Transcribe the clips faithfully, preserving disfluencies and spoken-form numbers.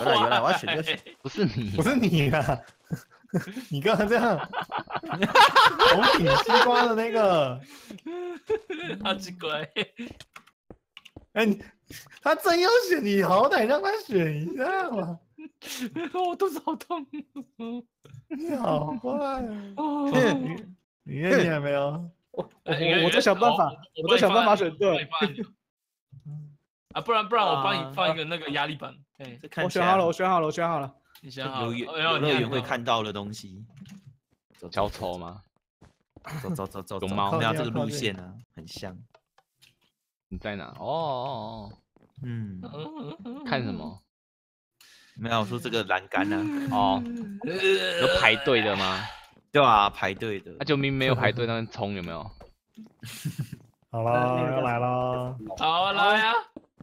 有了有了，我要选就选。 不是你， 不是你啊！你刚才这样红顶西瓜的那个， 好奇怪。 哎，他真要选，你好歹让他选一下嘛！ 我肚子好痛。 你好坏哦， 你你你还没有？ 我我我在想办法，我在想办法选对。 啊，不然不然我帮你放一个那个压力板。哎， 我选好了，我选好了，我选好了。 你选好有有乐园会看到的东西。 小丑吗？ 走走走走， 龙猫没有这个路线啊，很像。 你在哪？哦哦哦， 嗯， 看什么？ 没有说这个栏杆呢。 哦，有排队的吗？ 对啊，排队的。 那就明明没有排队，那边冲有没有？ 好了，要来了。 好，来呀！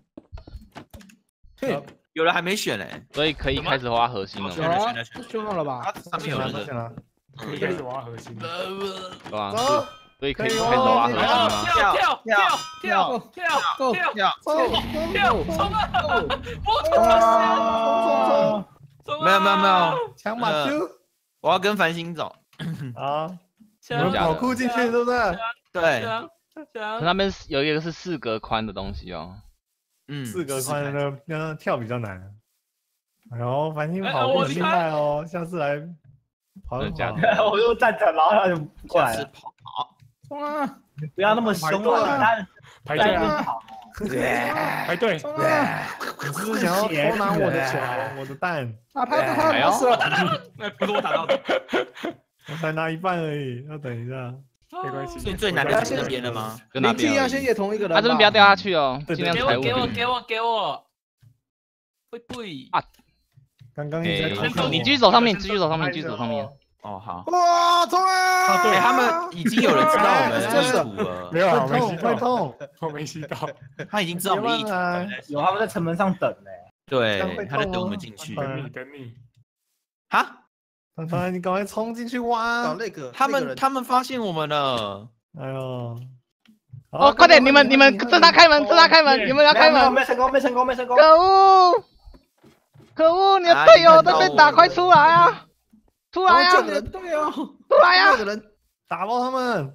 有人还没选嘞， 所以可以开始挖核心了有吗？ 啊，选好了吧？ 上面有那个， 选了， 可以开始挖核心。 对吧？ 走， 所以可以开始挖核心吗？ 跳跳跳跳跳够跳跳， 跳，冲啊！我冲冲冲！ 没有没有没有， 抢马球我要跟繁星走。 啊！你冲！ 们跑酷进去对不对？ 对， 啊啊！ 那边有一个是四格宽的东西哦。 嗯， 四格宽的那跳比较难。哎呦，繁星哎跑步很厉我厉害害哦，下次来跑一跑。 我就站着，然后他就过来了。 是跑跑。 冲啊！ 不要那么凶啊！单排队单啊， 跑。 排队。 冲啊！ 你是不是想要偷拿我的球，我的蛋？ 打他打他，打死了！ 那不是我打到的。 我才拿一半而已，要等一下。 没关系。 所以最难的是那边了吗？ 就那林记边而已。 要先野同一个人吧。 他这边不要掉下去哦， 对尽量给我给财务比。 我给我给我！会对啊刚刚一直在哎偷看我你继续走上面，继续走上面，继续走上面。 哦，好。 哇，冲啊！ 对，他们已经有人知道我们的意图了。 没有啊， 会我没吸痛会到， 痛， 我没吸到。 他已经知道我们的意图了。 有他们在城门上等呢。 对会， 他在等我痛哦们进去。 等你等你。 哈， 凡凡，你赶快冲进去挖！ 那个他们他们发现我们了。 哎呦！ 哦，快点，你们你们正他开门，正他开门，你们要开门！ 没成功，没成功，没成功。 可恶！可恶！你的队友在被打，快出来啊！出来啊！ 人对哦， 出来呀！ 个人打爆他们！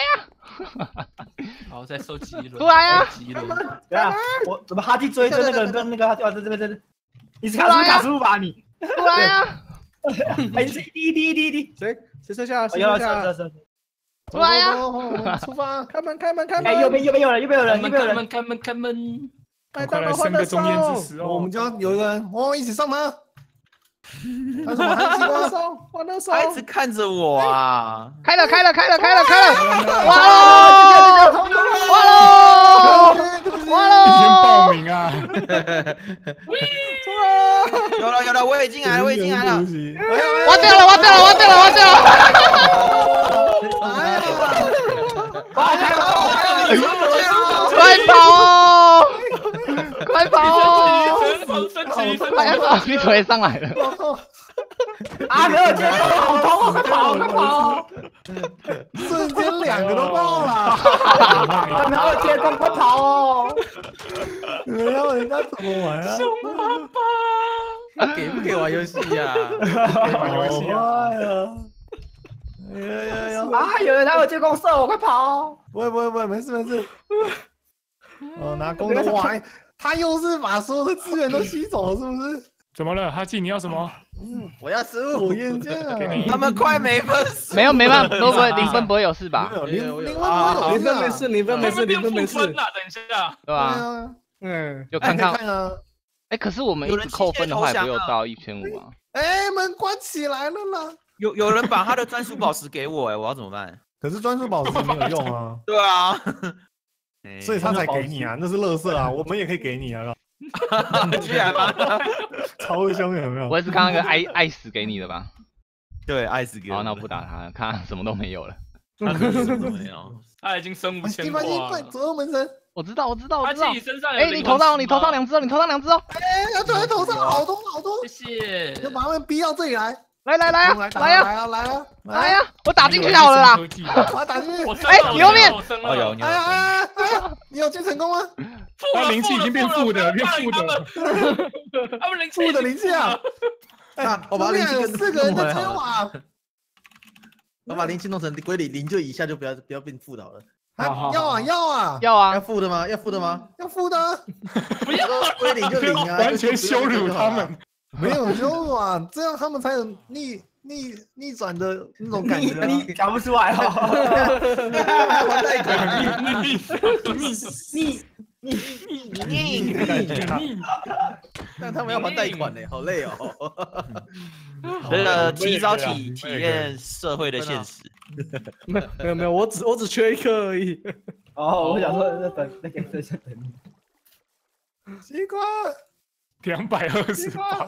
好，再收集一轮。 出来呀！ 集一轮。 对啊，我怎么哈基追追那个人跟那个哈基啊，这这边这边，你是卡苏卡苏吧你？ 出来呀！ 哎，是滴滴滴滴滴， 谁谁剩下？谁有剩下？ 是是是。 出来呀！ 出发！ 开门开门开门！ 哎，右边右边有人，右边有人，右边有人。 开门开门开门！ 麦快来当劳欢乐生个中间颂之时哦！ 我们就要有一个人，我们一起上吗？还有什么韩西瓜？ 欢乐颂，欢乐颂他。一直看着我啊！ 开了开了开了开了开了！哇喽！哇喽！哇你先报喽！ 名啊！ 有了有了，我也进来了，我也进来了。 挖掉了挖掉了挖掉了挖掉了！快跑哦！快跑哦！ 升级升快跑！你腿上来了！ 啊，没有接到，好痛，快跑快跑！ 瞬间两个都爆了！ 没有接到，快跑哦！ 你们要人家怎么玩啊？ 熊爸爸， 给不给玩游戏呀？ 玩游戏啊！ 好坏啊！哎呀呀呀！ 啊，有人拿我接弓射我，快跑！ 不会不会不会，没事没事。哦，拿弓的哇，他又是把所有的资源都吸走了，是不是？ 怎么了？哈基，你要什么？ 我要十火焰剑啊！ 他们快没分数。 没有没办法，都不会零分不会有事吧没？有零零分啊， 没有零分没事，零分没事，零分没事。 了，等一下。 对吧？ 啊， 嗯， 就看看。 看啊！ 哎，可是我们一直扣分的话，也不有到一千五啊。 哎，门关起来了啦！ 有有人把他的专属宝石给我，哎，我要怎么办？ 可是专属宝石没有用啊， 对啊， 所以他才给你啊，那是垃圾啊，我们也可以给你啊， 居然吗？ 超凶有没有？ 我也是刚刚个爱爱死给你的吧？ 对，爱死给我。 好，那我不打他了，看他什么都没有了。 他可能什么都没有。 他已经升五千一般一般，左右门神， 我知道，我知道，我他知道自己。身上有。 哎，你头上，你头上两只哦，你头上两只哦。 哎，要坐在头上好多好多， 谢谢。 就把他们逼到这里来。 来来来啊， 来来呀， 来啊来啊来呀，我打进去好了啦。 科技啊我打进去。 哎我升了， 你后面我升哦有了， 你有升， 哎呀哎呀哎呀！你有进成功吗？ 他灵气已经变负的，变负的。 他们灵气负的灵气啊！ 那我把灵气有跟四个人在追弄回来好了我啊！ 我把灵气弄成归零，零就以下就不要不要变负的好了。 啊要啊要啊要啊要，负的吗？要负的吗？ 要负的啊， 不要， 归零就零啊， 完全羞辱他们。 没有羞辱啊，这样他们才有逆逆逆转的那种感觉啊。 你讲不出来哦。 还贷款， 你你你你但他们要还贷款呢，好累哦。 这个提早体体验社会的现实。 没没有没有，我只我只缺一颗而已。 哦，我想说那等那个等下等你。 西瓜， 两百二十八，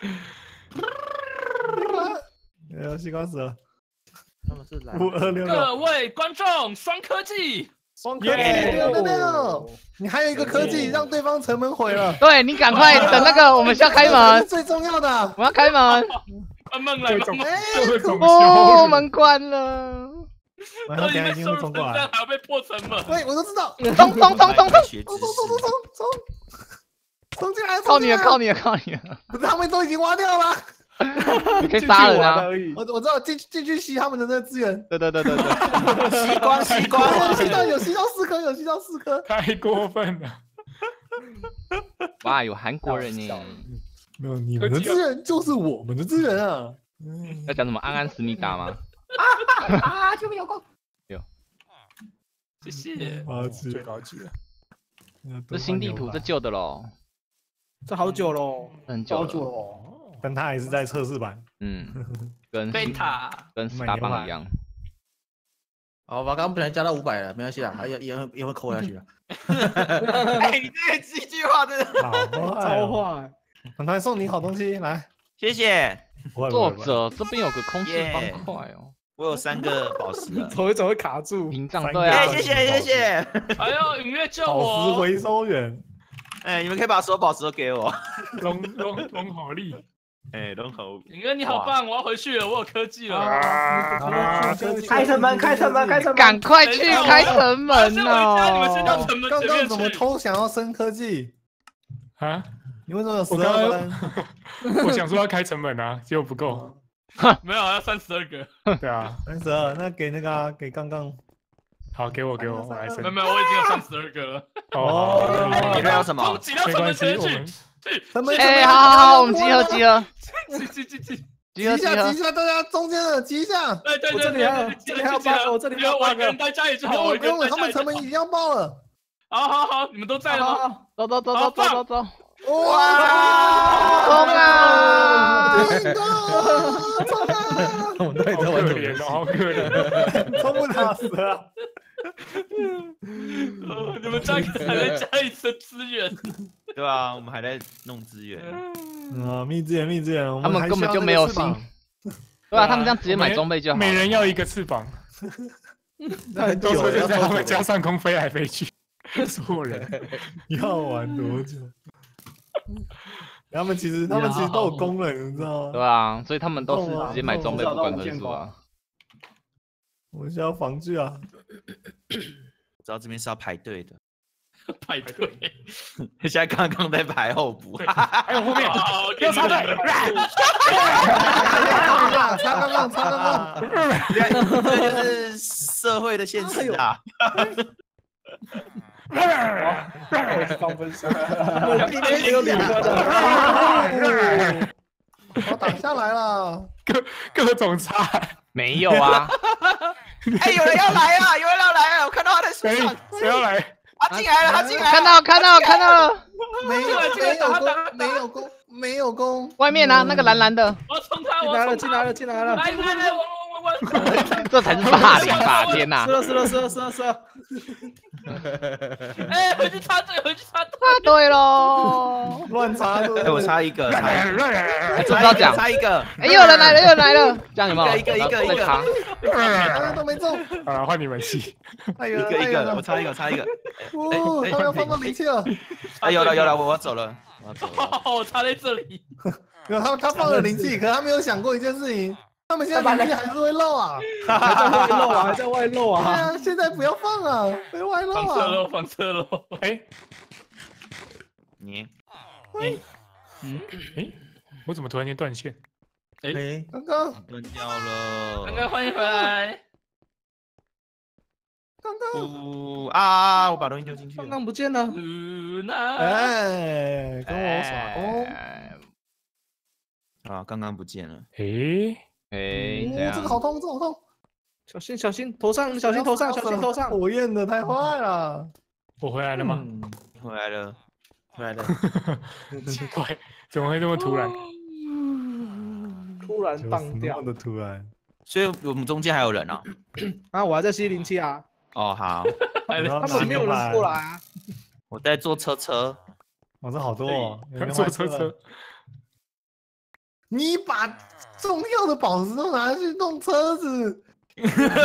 西瓜，哎呀，西瓜死了， 他们是来五二六六， 各位观众，双科技， 双科技六六六，你还有一个科技让对方城门毁了， 对你赶快等那个，我们要开这是门， 最重要的。 我要开门， 慢慢来， 各种慢慢来。 各种哦， 羞辱。 门关了， 然后等下一定会冲过来。 还要被破城门。 喂，我都知道， 冲冲冲冲冲， 学知冲冲冲冲识， 冲冲，冲进来， 靠你了，靠你！ 你了，靠你了， 不是他们都已经挖掉了， 你可以杀人啊！ 而已。 我我知道进进去吸他们的那个资源， 对对对对对， 吸光吸光有吸到有吸到四颗，有吸到四颗。 太过分了！ 哇，有韩国人呢， 没有，你们的资源就是我们的资源啊！ 要讲什么安安思密达吗？ 啊！救命有功！ 谢谢。 我去最，高级了。 这新地图，这旧的喽， 这好久喽， 很久了， 好久哦。 但他还是在测试版。 嗯，跟贝塔， 跟斯达邦一样。 好吧，刚刚不小心加到五百了，没关系啦，也也会也会扣下去了。 哎，你这个一句话真的， 好坏超哦， 坏。 很快送你好东西来。 谢谢。 不会不作会不会者这边有个空气耶方块哦， 我有三个宝石了。 走一走会卡住。 屏障三个对啊哎，，谢谢谢谢。 哎呦，影月救宝石我！ 回收员， 哎，你们可以把所有宝石都给我。 龙龙龙好力， 哎，龙猴。 影月你好棒，我要回去了，我有科技了。 啊开城门，开城门，开城门！ 赶快去开城门先回家，你们先到哦！ 城门刚刚前面去。 怎么偷想要升科技？ 啊！ 你为什么有十我刚二刚分？ 我想说要开成本啊，结果不够。 没有，要三十二个。 对啊， 三十二，那给那个啊给刚刚。 好，给我给我，我来升没有。没有，我已经有三十二个了。 哦， 你还有什么冲？挤到没城门关系， 前面我们去。 城门哎，好好好，我们集合集合挤挤挤挤。 集合集合集一下集一，下，大家中间的集一下。 对对对， 我这里还有对这里还有八个我这里还有八个我一个人待家里就好， 不用了， 我一个不用了，他们人待家里就好。 城门已经要爆了。 好好好，你们都在了吗？ 走走走走走走走， 哇！ 冲啊！ 进攻！冲啊！ 我们到底好可在玩什么怜哦，好可怜。 冲不了死了。 呃你们家还在家里生资源。 对啊，我们还在弄资源。 啊，密资源，密资源，我他们根本还需要那就没有个翅膀心。对啊，他们这样直接买装备就好。 每人要一个翅膀， 那很久到时候了，要就在他们多久了？ 家上空飞来飞去，所有人。 要玩多久？他们其实他们其实都有功能，你知道吗？ 对啊，所以他们都是直接买装备不管分数啊。 我们需要防具啊！ 知道这边是要排队的， 排队。 现在刚刚在排候补。 还有后面好， 要插队， 擦刚刚，擦刚刚， 这就是社会的现实啊！ 我是放分手。 今天也有两个的， 我打下来了。 各各种插， 没有啊， 哎，有人要来啊！有人要来啊！我看到他在树谁上， 谁要来？ 他进来了，他进来了。 看到看到看到了， 没有没有攻，没有攻，没有攻。 外面啊那个蓝蓝的， 我要冲他， 进来了， 我要冲他进来了，进来了！ 来来来，我我我我。 这才是霸凌吧！天哪是，了，是了，是了，是了，是了！ 哎，回去插队，回去插队。 插队喽！ 乱插哎，我差一个，差一个这不要讲， 差一个， 哎，又有人来了，又有人来了，这样有没有？ 一个一个一个再插， 大家都没中， 啊，换你们戏。 太远了， 一个一个， 太远了我。差一个，我差一个。 哦，他们要放到灵气了。 哎，有了有了，我我走了，我要走了。 哦，我插在这里。 有他他放了灵气，可他没有想过一件事情，他们现在灵气还是会漏啊， 还在外漏啊，还在外漏对啊。 啊，现在不要放啊，不要外漏啊。 放车喽，放车喽。 哎你嗯哎，我怎么突然间断线？ 哎， 刚刚断掉了。 刚刚欢迎回来。 刚刚， 呜啊！我把东西丢进去刚了。 刚不见了。 露娜， 哎，跟我耍工， 哎啊，刚刚不见了。 哎， 哎，这哦， 样这个好痛，这个好痛， 小心小心，头上小心头上小心头上。 火焰的太坏了。 我回来了吗？ 嗯， 回来了。 回来了。 奇怪，怎么会这么突然？ 突然就是荡掉那么的突然。 所以我们中间还有人啊。 啊！我还在吸灵气啊， 哦，好， 他们没有人过来啊。 我在坐车车。 哦，这好多哦，有人坐坏车车， 你把重要的宝石都拿去弄车子， 以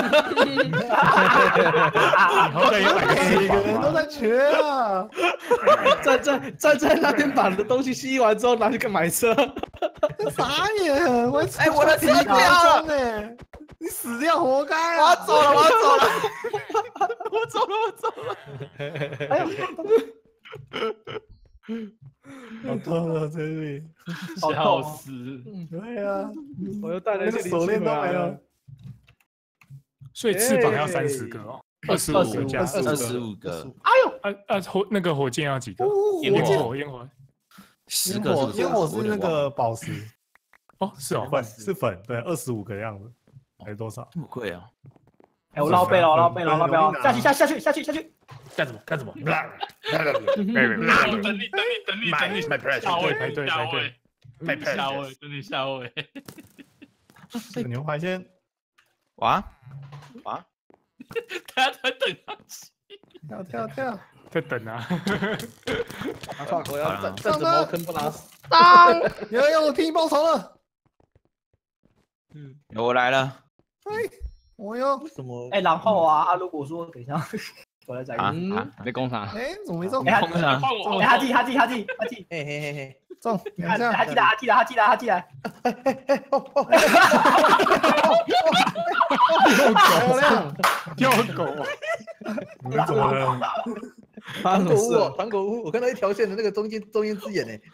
后再也买个每个人都翅膀吧。 在缺啊。 站在站在那边把你的东西吸完之后拿去干买车。 傻眼！我哎我的车掉了哎，你死掉活该啊！ 我要走了，我要走了，我走了，我走了。 哎呦， 好痛啊，这里。 笑死！ 对啊， 我又带了一些那个手链都没了。 所以翅膀要三十个哦，二十五个加二十五个， 啊啊火那个火箭要几个？ 烟火火烟火十烟个是不是？ 火烟火是那我有点忘了个宝石哦，是哦， 粉，是粉，对，二十五个的样子，还是多少？ 这么贵啊？ 哎，我捞背了，我捞背了，我捞背了，下去下去下去下去下去。 干什么干什么？ 等你等你等你等你等你，下位排队下排队位下位，等你下位。 牛排先哇哇！ 他在等他起。 跳跳跳， 在等啊。 我要站站着茅坑不拉屎。 当有人要我替你报仇了。 我来了哎，我哟， 什么？ 哎，然后啊，啊，如果说等一下，我来讲啊一个。 啊！ 在工厂， 哎，怎么没中？ 哎， 空了， 换我， 哎，他记他记他记他记， 嘿嘿嘿嘿， 中， 你等一下， 看他记得他记得他记得他记得。 漂亮， 跳狗啊！ 你们怎么了？ 糖果屋哦，糖果屋，我看到一条线的那个中间中间之眼呢。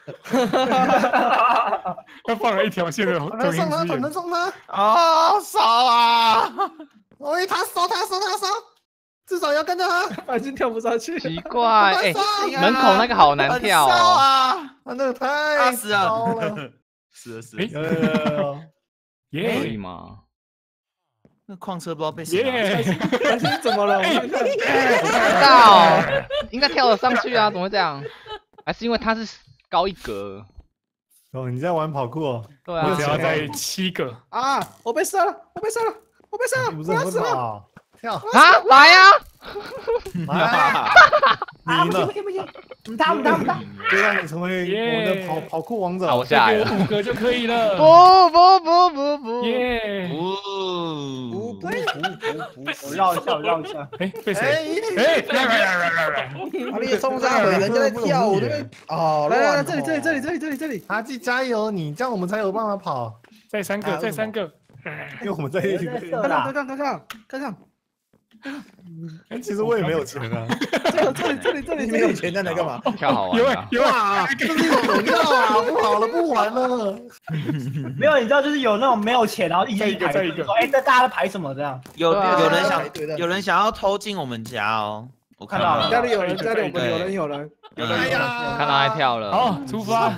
他放了一条线的中反正送他，反正音之眼， 送他。 啊，烧啊！ 喂，他烧，他烧，他烧，至少要跟着他。 他已经跳不上去。 奇怪，哎， 烧门口那个好难跳很烧哦。 啊！ 他那个太啊死啊烧了。 是的，是哎的， 有有有有， 可耶以吗？ 那矿车不知道被谁拿耶！ 小心怎么了？我看看。 不知道，应该跳得上去啊？怎么会这样？还是因为他是高一格？ 哦，你在玩跑酷哦？ 对啊我只，要在七个， 啊！我被射了！我被射了！我被射了！ 你不是很会跑？跳， 啊，来呀！ 来， 啊， 你赢了不行不，行不行，唔他唔他唔他。 就让你成为我们的跑跑酷王者。 好，我下来了。 给我五个就可以了。 不不不不不， 耶！ 哦， 不不不不我绕一下，我绕一下。 哎，被谁？ 哎， 哎，来来来来来来！ 啊！你冲上回，人家在跳舞那边哦， 来来来， 乱这里这里这里这里这里这里。 阿纪加油，你这样我们才有办法跑， 再三个，再三个。 因为我们在一起。 看上看上看上看上， 哎，其实我也没有钱啊。 这这里这里这里你没有钱在那干嘛？ 跳好有玩啊！ 啊有啊！ 哇，这是有料啊！不好了，不玩了。 没有，你知道就是有那种没有钱，然后一再一起排队， 个再一个说哎，这大家在排什么这样？ 有对啊有人想排队的有人想要偷进我们家哦，我看到看到了了， 家里有人，家里有对人有人有人。 哎呀看到他跳了。 好，出发！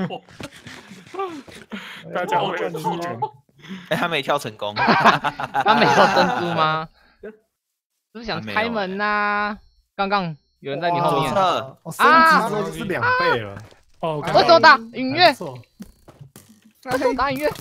大家会出拳。 哎，他没跳成功， 他没有珍珠吗？不是想开门呐？刚刚有人在你后面。 左侧哦，升级之后就是两倍了。 哦，我看到我手打音乐还不，错我手打音乐。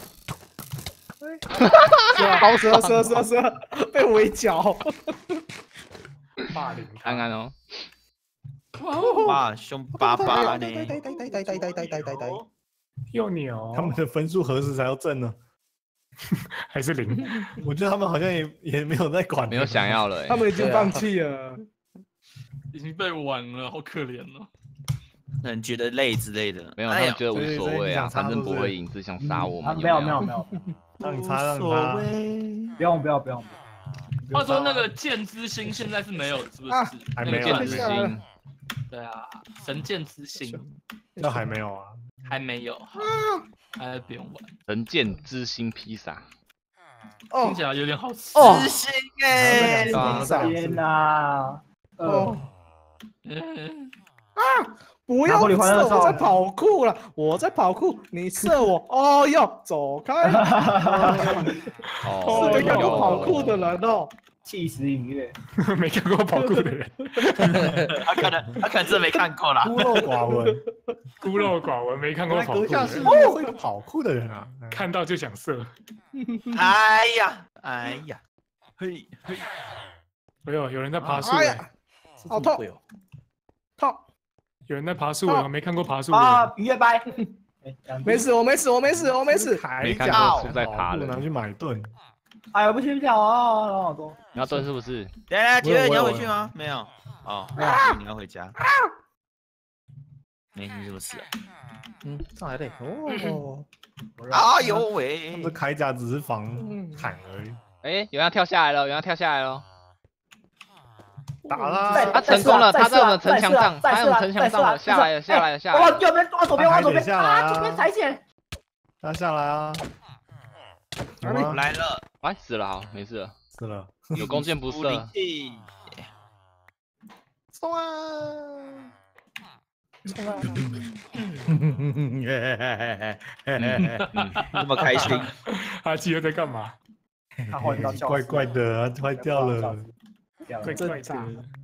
好蛇蛇蛇蛇，被围剿。 霸凌安安哦， 哇，凶巴巴呢， 呆呆呆呆呆呆呆呆呆呆呆。 又牛， 他们的分数何时才要正呢？ 还是零？ 我觉得他们好像也也没有在管， 没有想要了欸。 他们已经放弃了。 已经被玩了，好可怜哦。 可能觉得累之类的。 没有，他哎呀们觉得无所以所以所谓啊， 你想插反正是不是不会赢，只想杀我啊们。 没有没有没有， 让你插，让你无所插。 谓。 不用不用不用。 话说那个剑之星现在是没有，是不是？ 啊还没有啊那个剑之之下来了星， 对啊，神剑之星那还没有啊。 还没有，还不用玩， 神剑之星披萨， 哦听起来有点好吃。 哦知心哎， 对啊天哪！ 哦哦， 嗯， 不要拿破仑欢乐射， 颂我在跑酷了，我在跑酷，你射我，哦哟，走开！ 哦， 是个要有跑酷的人哦。 气死音乐， 没看过跑酷的人， 他可能他可能真的没看过啦。 孤陋寡闻。 孤陋寡闻，没看过原来跑酷的阁下是人， 是个跑酷的人啊。 看到就想射。 哎呀，哎呀，嘿嘿， 哎呦，有人在爬树哎， 哎呀，好痛会哦。 痛！ 有人在爬树哎，我没看过爬树啊的，， 音乐掰， 没事，我没事，我没事，我没事。 没看铠过树在爬的拿去买盾。 哎呀，不行不行啊，好多。 你要蹲是不是？ 等一下，杰瑞你要我有我有回去吗？没有。哦，我以为你要回家。没你什么事啊？ 嗯，上来嘞。哦， 哎呦这喂！ 铠甲只是防砍而已。 哎，有人要跳下来了，有人要跳下来了。 打啦！ 再他成功了，他在我们城墙上，他再在我们城墙上了，下来了，下来了，下来往了。 右边，往左边，往左边， 下来啊啊，左边踩线。 他下来啊！有吗？ 来了， 哎，死了，好，没事了， 死了。 有弓箭不武力射。 气。 送啊！ 这么开心， 阿基又在干嘛？ 他换到教室怪怪的，啊，坏掉了。 掉了怪怪正常的。